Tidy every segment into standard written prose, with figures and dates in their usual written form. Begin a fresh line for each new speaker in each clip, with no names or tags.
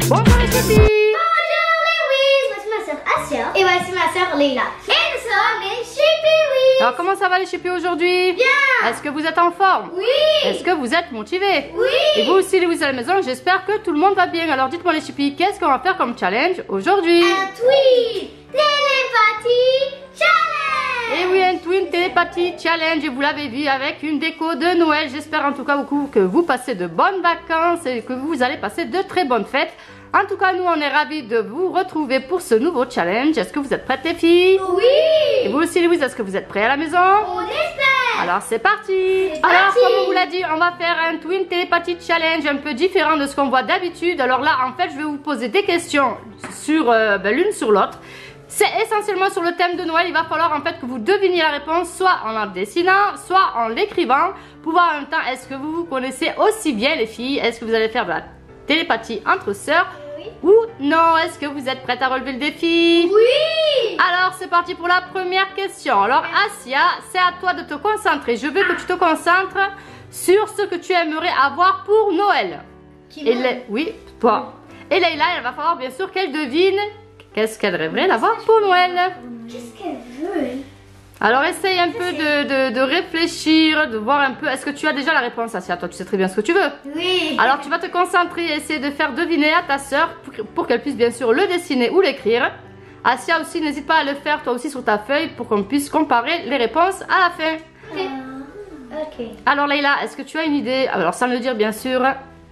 Bonjour les chippies.
Bonjour Louise, voici ma soeur Asia et voici ma soeur Leila. Et nous sommes les chippies.
Alors comment ça va les chippies aujourd'hui?
Bien.
Est-ce que vous êtes en forme?
Oui.
Est-ce que vous êtes motivés?
Oui.
Et vous aussi Louise à la maison, j'espère que tout le monde va bien. Alors dites-moi les chippies, qu'est-ce qu'on va faire comme challenge aujourd'hui?
Un tweet télépathie challenge.
Et oui, un Twin Télépathie Challenge, et vous l'avez vu avec une déco de Noël. J'espère en tout cas beaucoup que vous passez de bonnes vacances et que vous allez passer de très bonnes fêtes. En tout cas, nous, on est ravis de vous retrouver pour ce nouveau challenge. Est-ce que vous êtes prêtes les filles?
Oui.
Et vous aussi Louise, est-ce que vous êtes prêts à la maison?
On espère.
Alors c'est parti.
C'est
Alors
parti.
comme on vous l'a dit, on va faire un Twin Télépathie Challenge un peu différent de ce qu'on voit d'habitude. Alors là, en fait, je vais vous poser des questions sur l'une sur l'autre. C'est essentiellement sur le thème de Noël. Il va falloir en fait que vous deviniez la réponse soit en la dessinant, soit en l'écrivant. Pour voir en même temps, est-ce que vous vous connaissez aussi bien les filles? Est-ce que vous allez faire de la télépathie entre sœurs?
Oui.
Ou non? Est-ce que vous êtes prête à relever le défi?
Oui.
Alors c'est parti pour la première question. Alors Asia, c'est à toi de te concentrer. Je veux que tu te concentres sur ce que tu aimerais avoir pour Noël. Oui, toi. Et Leila, il va falloir bien sûr qu'elle devine qu'est-ce qu'elle rêverait d'avoir pour Noël.
Qu'est-ce qu'elle veut elle?
Alors essaye un peu de réfléchir, de voir un peu. Est-ce que tu as déjà la réponse Asia? Toi tu sais très bien ce que tu veux.
Oui.
Alors tu vas te concentrer et essayer de faire deviner à ta soeur pour qu'elle puisse bien sûr le dessiner ou l'écrire. Asia aussi, n'hésite pas à le faire toi aussi sur ta feuille pour qu'on puisse comparer les réponses à la fin.
Ok.
Alors Leila, est-ce que tu as une idée? Alors sans le dire bien sûr.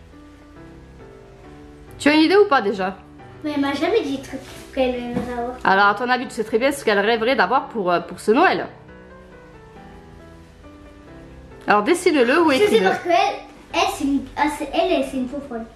Tu as une idée ou pas déjà?
Mais elle m'a jamais dit truc qu'elle aimerait avoir.
Alors à ton avis, tu sais très bien ce qu'elle rêverait d'avoir pour ce Noël. Alors dessine-le ou
Je sais
écris-le.
parce qu'elle, c'est une faux folle.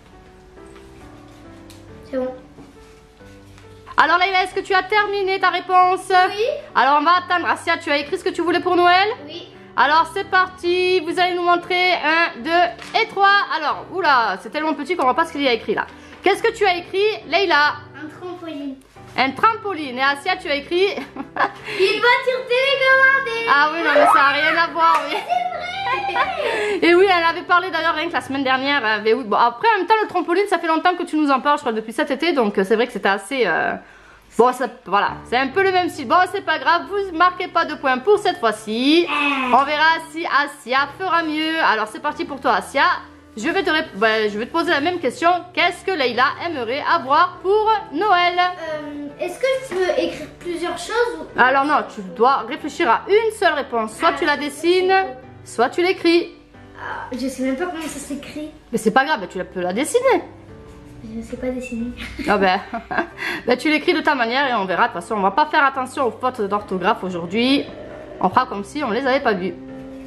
C'est bon.
Alors Leila, est-ce que tu as terminé ta réponse?
Oui.
Alors on va attendre. Asia, tu as écrit ce que tu voulais pour Noël?
Oui.
Alors c'est parti, vous allez nous montrer 1, 2 et 3. Alors, oula, c'est tellement petit qu'on voit pas ce qu'il y a écrit là. Qu'est-ce que tu as écrit, Leila?
Un trampoline.
Un trampoline. Et Asia, tu as écrit
Une voiture télécommandée.
Ah oui, non mais ça n'a rien à voir. Oui.
C'est vrai.
Et oui, elle avait parlé d'ailleurs rien que la semaine dernière. Mais oui, bon, après, en même temps, le trampoline, ça fait longtemps que tu nous en parles, je crois, depuis cet été. Donc c'est vrai que c'était assez... Bon, ça, voilà, c'est un peu le même style. Bon, c'est pas grave, vous marquez pas de points pour cette fois-ci. On verra si Asia fera mieux. Alors c'est parti pour toi, Asia. Je vais te poser la même question. Qu'est-ce que Leila aimerait avoir pour Noël?
Est-ce que tu peux écrire plusieurs choses ou...
Alors non, tu dois réfléchir à une seule réponse. Soit tu la dessines, soit tu l'écris.
Je sais même pas comment ça s'écrit.
Mais c'est pas grave, tu peux la dessiner.
Je sais pas dessiner.
Ah ben tu l'écris de ta manière et on verra. De toute façon, on va pas faire attention aux fautes d'orthographe aujourd'hui. On fera comme si on les avait pas vues.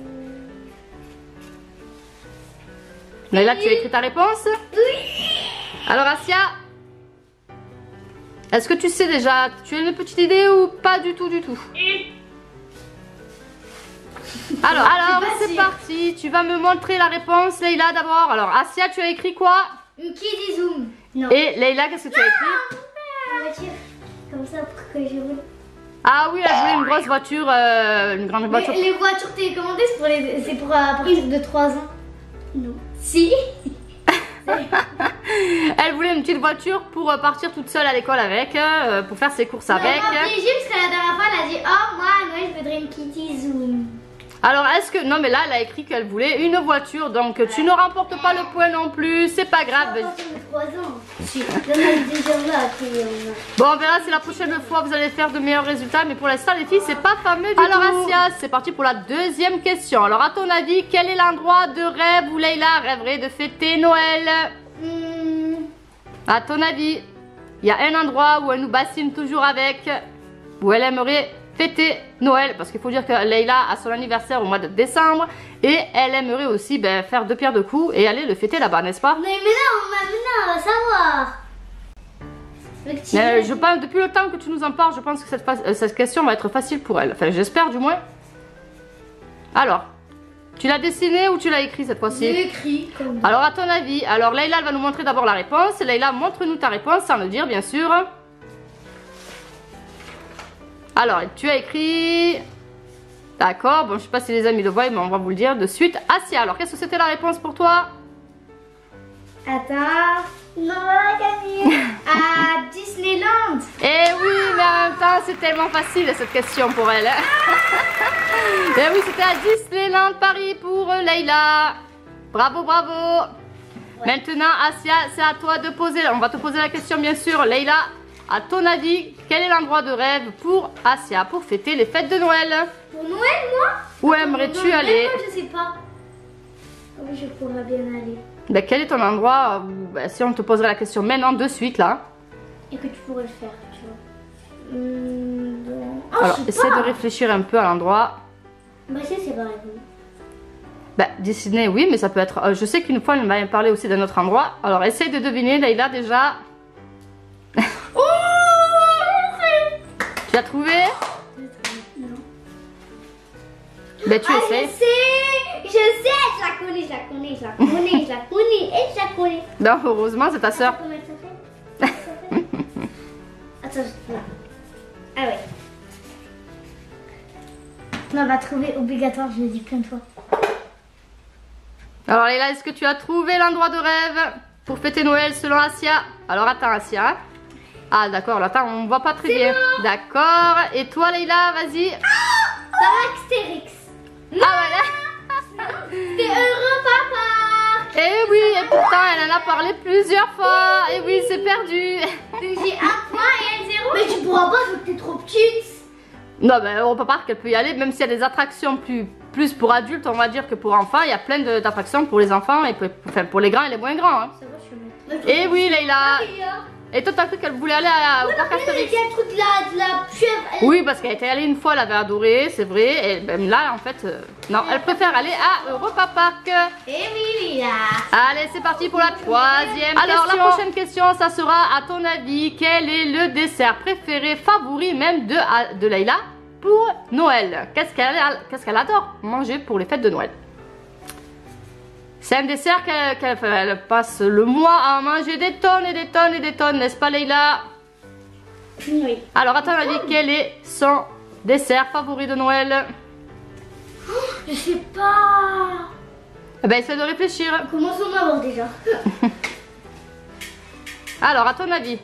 Leila, tu as écrit ta réponse?
Oui.
Alors Asia, est-ce que tu sais déjà? Tu as une petite idée ou pas du tout Alors c'est parti. Tu vas me montrer la réponse, Leila d'abord. Alors Asia, tu as écrit quoi?
Une Kiddy Zoom. Non.
Et Leila, qu'est-ce que tu as écrit?
Une voiture. Comme ça pour que je roule.
Ah oui, elle voulait une grosse voiture, une grande voiture.
Les voitures télécommandées, c'est pour à partir de 3 ans. Non. Si.
Elle voulait une petite voiture pour partir toute seule à l'école avec, pour faire ses courses avec.
Elle m'a piégée parce que la dernière fois, elle a dit oh, moi, à Noël, je voudrais une Kiddy Zoom.
Alors est-ce que... Non mais là elle a écrit qu'elle voulait une voiture. Donc tu ne remportes pas le point non plus. C'est pas grave.
À partir de 3 ans. Si. Là, on a déjà là.
Bon on verra si la prochaine fois vous allez faire de meilleurs résultats. Mais pour l'instant les filles c'est pas fameux du tout. Alors Asia, c'est parti pour la deuxième question. Alors à ton avis quel est l'endroit de rêve où Leila rêverait de fêter Noël? À ton avis, il y a un endroit où elle nous bassine toujours avec, où elle aimerait fêter Noël, parce qu'il faut dire que Leila a son anniversaire au mois de décembre et elle aimerait aussi faire 2 pierres 2 coups et aller le fêter là-bas, n'est-ce pas?
Mais non, on va savoir.
Mais je pense, depuis le temps que tu nous en parles, je pense que cette question va être facile pour elle. Enfin, j'espère du moins. Alors, tu l'as dessiné ou tu l'as écrit cette fois-ci?
J'ai écrit.
Alors, à ton avis, alors Leila elle va nous montrer d'abord la réponse. Leila, montre-nous ta réponse sans le dire, bien sûr. Alors, tu as écrit... D'accord, bon, je sais pas si les amis le voient, mais on va vous le dire de suite. Asia, alors, qu'est-ce que c'était la réponse pour toi?
Attends. Non, Camille.
c'est tellement facile cette question pour elle. Hein. Et oui, c'était à Disneyland Paris pour Leïla. Bravo, bravo. Ouais. Maintenant, Asia, c'est à toi de poser. On va te poser la question, bien sûr. Leïla, à ton avis, quel est l'endroit de rêve pour Asia pour fêter les fêtes de Noël?
Pour Noël, moi?
Où aimerais-tu aller?
Moi, je sais pas. Où je pourrais bien aller.
Ben, quel est ton endroit où, ben, si on te poserait la question maintenant de suite là?
Et que tu pourrais le faire, tu vois. Oh,
alors, essaie de réfléchir un peu à l'endroit.
Bah, c'est pareil.
Ben, Disney, oui, mais ça peut être... je sais qu'une fois, elle m'a parlé aussi d'un autre endroit. Alors, essaye de deviner, Leïla, déjà.
Oh,
tu as trouvé?
Non.
Ben, tu essaies.
Je sais, je la connais, et je la connais.
Non, heureusement, c'est ta soeur.
Comment elle s'appelle? Attends, là. Ah ouais. On va trouver obligatoire, je le dis plein de fois.
Alors Leïla, est-ce que tu as trouvé l'endroit de rêve pour fêter Noël selon Asia? Alors attends Asia. Hein. Ah d'accord, là attends, on voit pas très bien.
Bon.
D'accord. Et toi Leïla, vas-y.
Ça va Astérix.
Ah voilà.
C'est Europa Park.
Eh oui, et pourtant elle en a parlé plusieurs fois. Et oui, c'est perdu.
J'ai 1 point et elle 0. Mais tu pourras pas vu que t'es trop petite.
Non, ben Europa Park, elle peut y aller, même s'il y a des attractions plus pour adultes, on va dire, que pour enfants. Il y a plein d'attractions pour les enfants et pour les grands et les moins grands. Hein.
Ça va, je vais mettre.
Et oui, Leïla. Et toi, t'as cru qu'elle voulait aller au parc Astérix?
Il y a le truc de la pieuvre.
Oui, parce qu'elle était allée une fois, elle avait adoré, c'est vrai. Et même là, en fait, non, elle préfère aller à Europa Park.
Et oui, là.
Allez, c'est parti pour la troisième. Alors, la prochaine question, ça sera, à ton avis, quel est le dessert préféré, favori même de Leïla pour Noël? Qu'est-ce qu'elle adore manger pour les fêtes de Noël? C'est un dessert qu'elle passe le mois à manger des tonnes et des tonnes et des tonnes, n'est-ce pas Leïla?
Oui.
Alors, à ton avis, quel est son dessert favori de Noël?
Je sais pas.
Eh ben, essaie de réfléchir.
Commençons d'abord déjà.
Alors, à ton avis?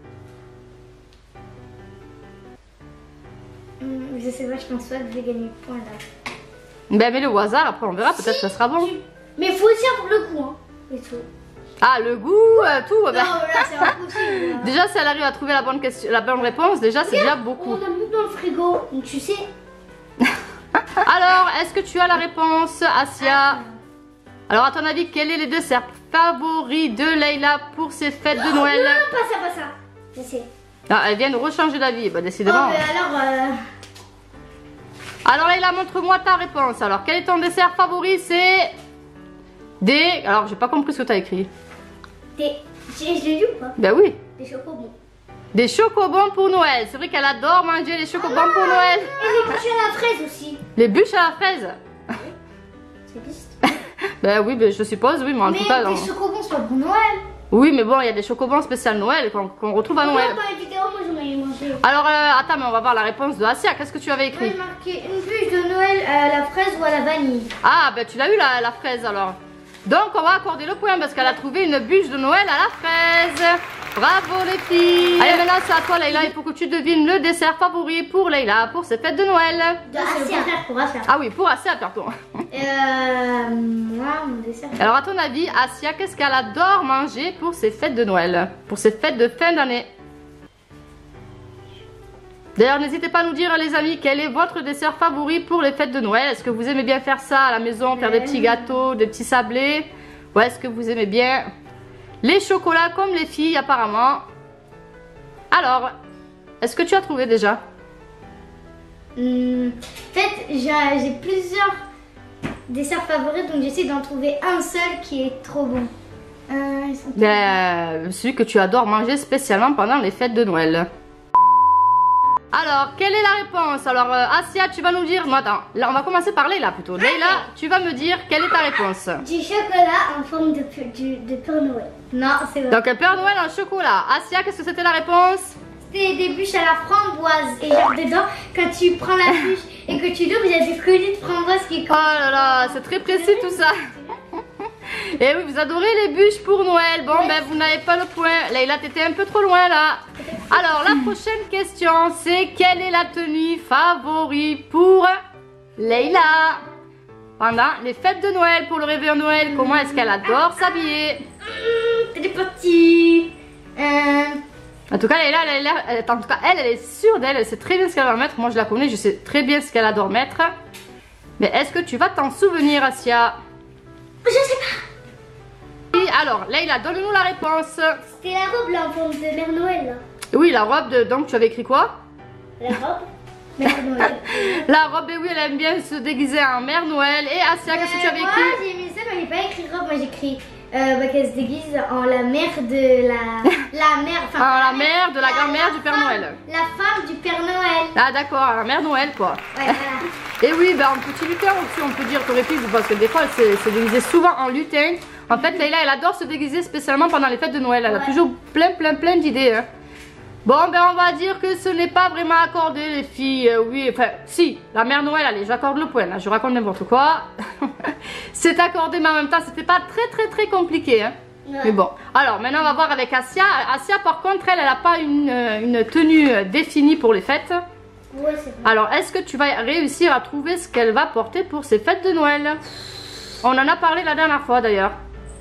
Je sais pas, je pense pas que je vais gagner le point là.
Ben, mets-le au hasard, après on verra, peut-être que ça sera bon.
Mais il faut aussi avoir le goût, hein. Et tout.
Ah, le goût, tout.
Non,
Ben...
là c'est impossible.
Déjà, si elle arrive à trouver la bonne réponse, déjà c'est déjà beaucoup.
On a mis dans le frigo, donc tu sais.
Alors, est-ce que tu as la réponse, Asia? Alors, à ton avis, quel est le dessert favori de Leïla pour ses fêtes de Noël?
Non, pas ça. Je sais.
Ah, elle vient de rechanger d'avis, bah, décidément.
Oh, mais
alors Leïla, montre-moi ta réponse. Alors, quel est ton dessert favori? C'est des... Alors, j'ai pas compris ce que tu as écrit.
Je l'ai lu ou pas?
Ben oui.
Des chocobons.
Des chocobons pour Noël. C'est vrai qu'elle adore manger les chocobons pour Noël.
Et les bûches à la fraise aussi.
Les bûches à la fraise?
Ça existe.
Ben oui, ben, je suppose, oui, mais en tout cas...
Mais les chocobons, c'est pas pour Noël.
Oui, mais bon, il y a des chocobons spécial Noël qu'on retrouve à Noël.
Non, dans les vidéos, moi j'en ai mangé.
Alors, attends, mais on va voir la réponse de Asia. Qu'est-ce que tu avais écrit?
J'ai marqué une bûche de Noël à la fraise ou à la vanille.
Ah, ben tu l'as eu la fraise alors. Donc, on va accorder le point parce qu'elle a trouvé une bûche de Noël à la fraise. Bravo les filles. Allez, maintenant c'est à toi Leïla. Il faut que tu devines le dessert favori pour Leïla pour ses fêtes de Noël.
Pour Asia.
Ah oui, pour Asia, pardon.
Moi, mon dessert.
Alors, à ton avis, Asia, qu'est-ce qu'elle adore manger pour ses fêtes de Noël? Pour ses fêtes de fin d'année? D'ailleurs, n'hésitez pas à nous dire, les amis, quel est votre dessert favori pour les fêtes de Noël? Est-ce que vous aimez bien faire ça à la maison, faire des petits gâteaux, des petits sablés? Ou est-ce que vous aimez bien les chocolats comme les filles, apparemment? Alors, est-ce que tu as trouvé déjà?
En fait, j'ai plusieurs desserts favoris, donc j'essaie d'en trouver un seul qui est trop bon.
Celui que tu adores manger spécialement pendant les fêtes de Noël. Alors, quelle est la réponse? Alors, Asia, tu vas nous dire... Non, attends, là, on va commencer par Leïla plutôt. Leïla, tu vas me dire quelle est ta réponse?
Du chocolat en forme de Père Noël. Non, c'est vrai.
Donc, un Père Noël en chocolat. Asia, qu'est-ce que c'était la réponse?
C'était des bûches à la framboise. Et genre dedans, quand tu prends la bûche et que tu l'ouvres, il y a des coulis de framboise qui...
Oh là là, c'est très précis tout ça. Et oui, vous adorez les bûches pour Noël. Bon, ben, vous n'avez pas le point. Leïla, t'étais un peu trop loin là. Alors, la prochaine question, c'est quelle est la tenue favorite pour Leïla pendant les fêtes de Noël, pour le réveillon de Noël? Comment est-ce qu'elle adore s'habiller?
C'est parti.
En tout cas, Leïla, elle est sûre d'elle, elle sait très bien ce qu'elle va mettre. Moi, je la connais, je sais très bien ce qu'elle adore mettre. Mais est-ce que tu vas t'en souvenir, Asia?
Je sais pas.
Et alors, Leïla, donne-nous la réponse.
C'était la robe là en forme de Mère Noël là.
Oui, la robe de... Donc, tu avais écrit quoi?
La robe Mère Noël.
La robe, et oui, elle aime bien se déguiser en Mère Noël. Et Asia, qu'est-ce que tu avais écrit?
Moi, j'ai mis ça, mais j'ai pas écrit robe. Moi, j'ai écrit qu'elle se déguise en la mère de la mère. Enfin,
la mère de la grand-mère du Père Noël.
La femme du Père Noël.
Ah, d'accord, la Mère Noël, quoi.
Ouais, voilà.
Et oui, ben, en petit lutin aussi, on peut dire qu'aurait pu, parce que des fois, elle se déguisait souvent en lutin. En fait, Leïla, elle adore se déguiser spécialement pendant les fêtes de Noël. Elle a toujours plein d'idées. Hein. Bon, ben, on va dire que ce n'est pas vraiment accordé, les filles. Oui, enfin, si, la Mère Noël, allez, j'accorde le point, là, je raconte n'importe quoi. C'est accordé, mais en même temps, c'était pas très compliqué. Hein. Ouais. Mais bon, alors maintenant on va voir avec Asia. Asia, par contre, elle n'a pas une tenue définie pour les fêtes.
Ouais, c'est vrai.
Alors, est-ce que tu vas réussir à trouver ce qu'elle va porter pour ses fêtes de Noël? On en a parlé la dernière fois d'ailleurs.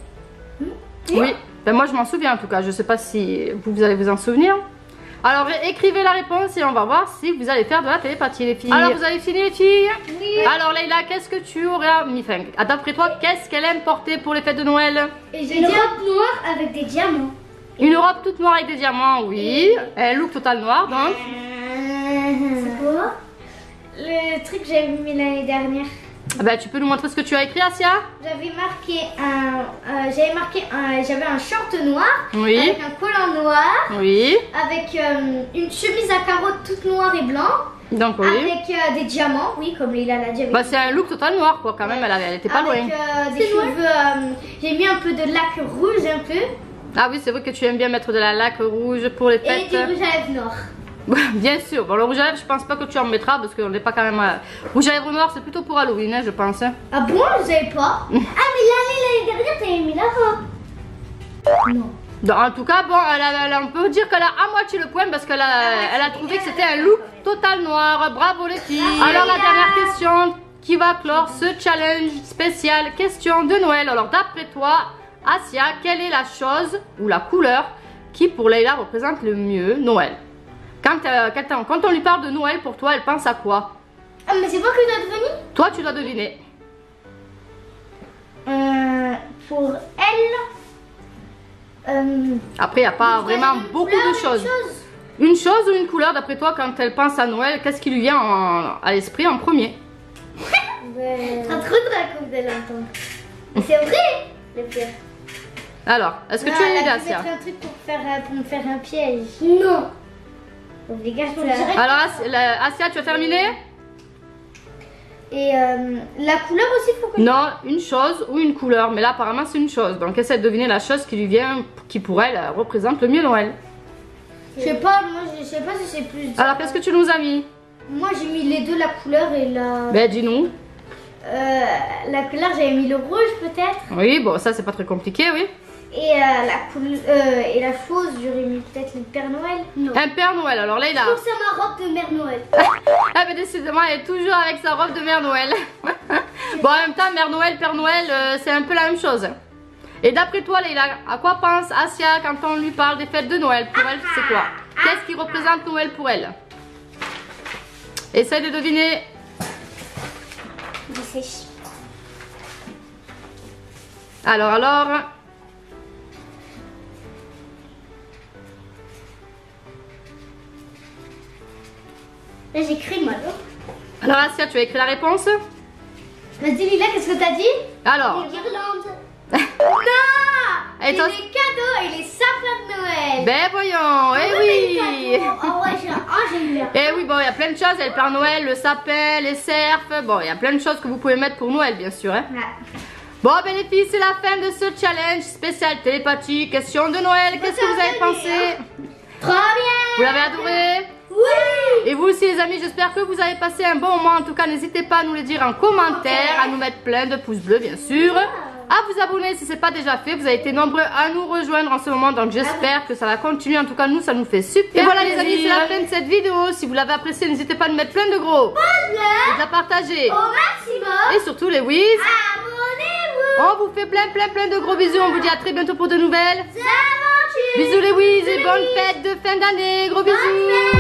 Oui, ben, moi je m'en souviens en tout cas. Je sais pas si vous allez vous en souvenir. Alors, écrivez la réponse et on va voir si vous allez faire de la télépathie, les filles. Alors, vous avez fini, les filles?
Oui.
Alors, Leïla, qu'est-ce que tu aurais mis? Enfin, d'après toi, qu'est-ce qu'elle aime porter pour les fêtes de Noël?
Une robe noire avec des diamants.
Une robe toute noire avec des diamants, oui. Un look total noir, donc.
C'est quoi? Le truc que j'avais mis l'année dernière.
Ah ben, tu peux nous montrer ce que tu as écrit, Asia?
J'avais marqué j'avais un short noir,
oui,
avec un collant noir,
oui,
avec une chemise à carreaux toute noire et blanc,
donc oui,
avec des diamants, oui, comme Leïla l'a dit.
Bah, c'est un look total noir, quoi, quand même, elle était pas loin.
Avec des cheveux, j'ai mis un peu de lac rouge, un peu.
Ah oui, c'est vrai que tu aimes bien mettre de la laque rouge pour les fêtes.
Et du rouge à lèvres noir.
Bien sûr. Bon, le rouge à lèvres, je pense pas que tu en mettras parce qu'on n'est pas quand même. Rouge à lèvres noir, c'est plutôt pour Halloween, hein, je pense.
Ah bon, je savais pas. Ah, mais l'année dernière, t'avais mis la robe. Non.
Donc, en tout cas, bon, on peut dire qu'elle a à moitié le point parce qu'elle a trouvé que c'était un look total noir. Bravo les filles. Alors, la dernière question qui va clore ce challenge spécial question de Noël. Alors, d'après toi, Asia, quelle est la chose ou la couleur qui pour Leïla représente le mieux Noël? Quand on lui parle de Noël, pour toi, elle pense à quoi?
Ah, mais c'est moi qui dois deviner?
Toi, tu dois deviner.
Pour elle...
Après, il n'y a pas vraiment beaucoup de choses. Une chose ou une couleur, d'après toi, quand elle pense à Noël, qu'est-ce qui lui vient à l'esprit en premier?
C'est un truc de la coupe de l'entendre. Mais c'est vrai, le pire.
Alors, est-ce que tu as une idée, Asia?
Un truc pour me faire un piège. Non.
Alors, Asia, tu as terminé?
Et la couleur aussi, il faut que...
Non, une chose ou une couleur. Mais là, apparemment, c'est une chose. Donc, essaie de deviner la chose qui lui vient, qui pour elle représente le mieux Noël.
Je sais pas, moi, je sais pas si c'est plus...
Alors, qu'est-ce que tu nous as mis?
Moi, j'ai mis les deux, la couleur et la...
Ben, dis-nous.
La couleur, j'avais mis le rouge, peut-être.
Oui, bon, ça, c'est pas très compliqué, oui.
Et la chose, j'aurais mis peut-être le Père Noël. Non.
Un Père Noël, alors là, il a...
Je trouve que c'est ma robe de Mère Noël.
Ah, mais décidément, elle est toujours avec sa robe de Mère Noël. Bon, en même temps, Mère Noël, Père Noël, c'est un peu la même chose. Et d'après toi, Leïla, à quoi pense Asia quand on lui parle des fêtes de Noël? Pour elle, c'est quoi? Qu'est-ce qui représente Noël pour elle? Essaye de deviner.
Je sais.
Alors...
Là, j'écris, moi.
Alors, Asia, tu as écrit la réponse?
Vas-y, Lila, qu'est-ce que t'as dit?
Alors...
Les guirlandes. Non.
Et toi...
les cadeaux et les sapins de Noël.
Ben voyons, eh oui.
Oh ouais, j'aime bien.
Eh oui, bon, il y a plein de choses. Il y a le Père Noël, le sapin, les cerfs. Bon, il y a plein de choses que vous pouvez mettre pour Noël, bien sûr. Hein. Ouais. Bon, ben les filles, c'est la fin de ce challenge spécial télépathie, question de Noël. Qu'est-ce que vous avez pensé?
Trop bien.
Vous l'avez adoré?
Oui.
Et vous aussi, les amis, j'espère que vous avez passé un bon moment. En tout cas, n'hésitez pas à nous le dire en commentaire, à nous mettre plein de pouces bleus, bien sûr. à vous abonner si ce n'est pas déjà fait. Vous avez été nombreux à nous rejoindre en ce moment, donc j'espère que ça va continuer. En tout cas, nous, ça nous fait super. Et voilà les amis, c'est la fin de cette vidéo. Si vous l'avez appréciée, n'hésitez pas à nous mettre plein de gros pouces bleus, de la partager
au maximum.
Et surtout les whiz,
abonnez-vous.
On vous fait plein de gros bisous. On vous dit à très bientôt pour de nouvelles
aventures.
Bisous les whiz et bonne fête de fin d'année. Gros bisous.